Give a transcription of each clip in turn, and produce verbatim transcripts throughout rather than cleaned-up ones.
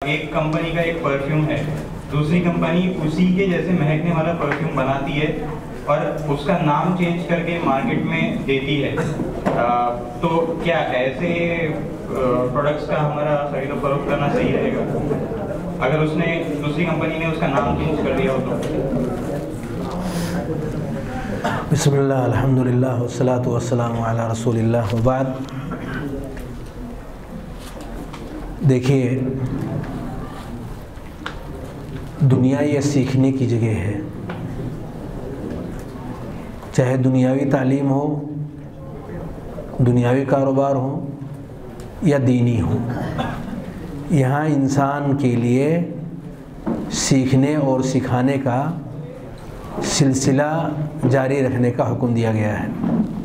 एक कंपनी का एक परफ्यूम है, दूसरी कंपनी उसी के जैसे महकने वाला परफ्यूम बनाती है और उसका नाम चेंज करके मार्केट में देती है। आ, तो क्या ऐसे प्रोडक्ट्स का हमारा खरीद फरोख्त करना सही रहेगा अगर उसने दूसरी कंपनी ने उसका नाम चेंज कर दिया हो तो? बिस्मिल्लाह अल्हम्दुलिल्लाह वस्सलातु वस्सलामु अला रसूलिल्लाह व बाद। देखिए, दुनिया ये सीखने की जगह है, चाहे दुनियावी तालीम हो, दुनियावी कारोबार हो या दीनी हो। यहाँ इंसान के लिए सीखने और सिखाने का सिलसिला जारी रखने का हुक्म दिया गया है।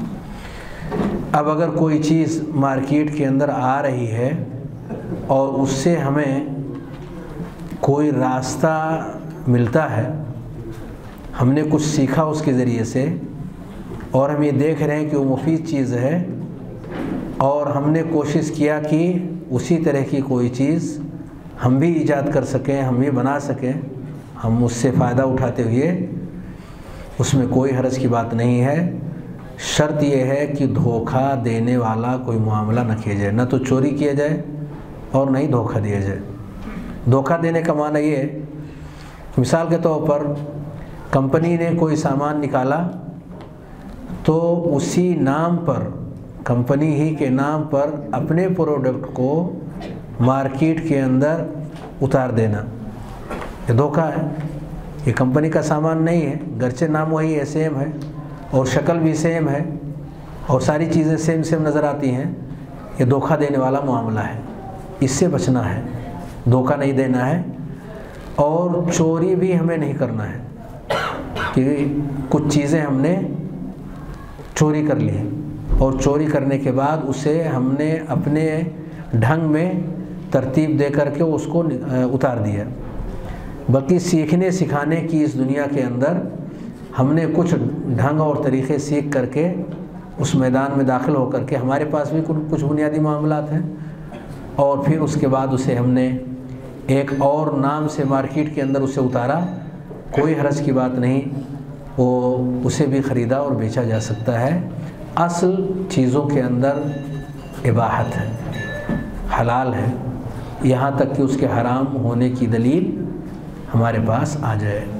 अब अगर कोई चीज़ मार्केट के अंदर आ रही है और उससे हमें कोई रास्ता मिलता है, हमने कुछ सीखा उसके ज़रिए से और हम ये देख रहे हैं कि वो मुफीद चीज़ है और हमने कोशिश किया कि उसी तरह की कोई चीज़ हम भी ईजाद कर सकें, हम भी बना सकें, हम उससे फ़ायदा उठाते हुए, उसमें कोई हर्ज की बात नहीं है। शर्त यह है कि धोखा देने वाला कोई मामला न किया जाए, न तो चोरी किया जाए और न ही धोखा दिया जाए। धोखा देने का माना ये है, मिसाल के तौर पर कंपनी ने कोई सामान निकाला तो उसी नाम पर, कंपनी ही के नाम पर अपने प्रोडक्ट को मार्केट के अंदर उतार देना, ये धोखा है। ये कंपनी का सामान नहीं है, गर्चे नाम वही है, सेम है और शक्ल भी सेम है और सारी चीज़ें सेम सेम नज़र आती हैं। ये धोखा देने वाला मामला है, इससे बचना है, धोखा नहीं देना है। और चोरी भी हमें नहीं करना है कि कुछ चीज़ें हमने चोरी कर ली और चोरी करने के बाद उसे हमने अपने ढंग में तरतीब दे करके उसको उतार दिया। बल्कि सीखने सिखाने की इस दुनिया के अंदर हमने कुछ ढंग और तरीक़े सीख करके उस मैदान में दाखिल होकर के, हमारे पास भी कुछ बुनियादी मामलात हैं और फिर उसके बाद उसे हमने एक और नाम से मार्केट के अंदर उसे उतारा, कोई हर्ज की बात नहीं, वो उसे भी ख़रीदा और बेचा जा सकता है। असल चीज़ों के अंदर इबाहत है, हलाल है, यहाँ तक कि उसके हराम होने की दलील हमारे पास आ जाए।